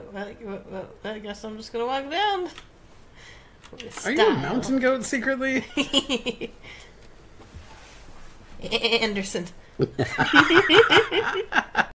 I guess I'm just gonna walk down. Are you a mountain goat secretly? Anderson.